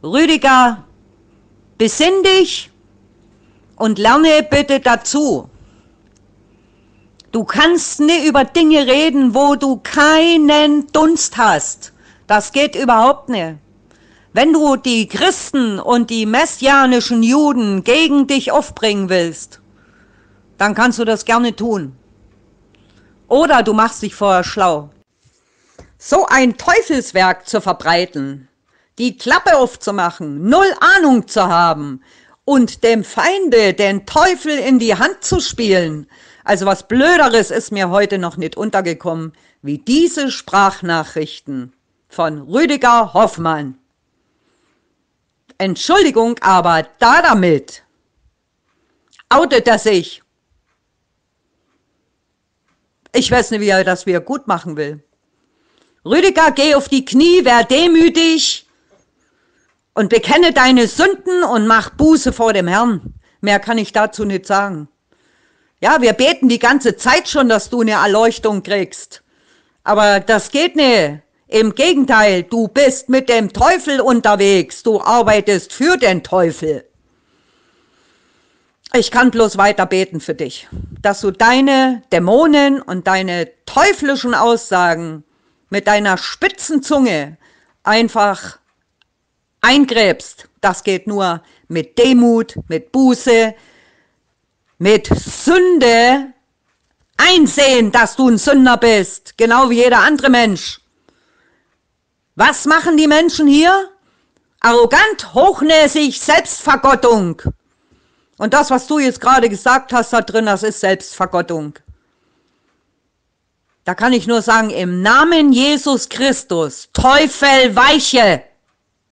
Rüdiger, besinn dich und lerne bitte dazu. Du kannst nicht über Dinge reden, wo du keinen Dunst hast. Das geht überhaupt nicht. Wenn du die Christen und die messianischen Juden gegen dich aufbringen willst, dann kannst du das gerne tun. Oder du machst dich vorher schlau. So ein Teufelswerk zu verbreiten, die Klappe aufzumachen, null Ahnung zu haben und dem Feinde den Teufel in die Hand zu spielen, also was Blöderes ist mir heute noch nicht untergekommen, wie diese Sprachnachrichten von Rüdiger Hoffmann. Entschuldigung, aber damit outet er sich. Ich weiß nicht, wie er das wieder gut machen will. Rüdiger, geh auf die Knie, wär demütig und bekenne deine Sünden und mach Buße vor dem Herrn. Mehr kann ich dazu nicht sagen. Ja, wir beten die ganze Zeit schon, dass du eine Erleuchtung kriegst. Aber das geht nicht. Im Gegenteil, du bist mit dem Teufel unterwegs. Du arbeitest für den Teufel. Ich kann bloß weiter beten für dich, dass du deine Dämonen und deine teuflischen Aussagen mit deiner spitzen Zunge einfach eingräbst. Das geht nur mit Demut, mit Buße, mit Sünde, einsehen, dass du ein Sünder bist, genau wie jeder andere Mensch. Was machen die Menschen hier? Arrogant, hochnäsig, Selbstvergottung. Und das, was du jetzt gerade gesagt hast da drin, das ist Selbstvergottung. Da kann ich nur sagen, im Namen Jesus Christus, Teufel weiche!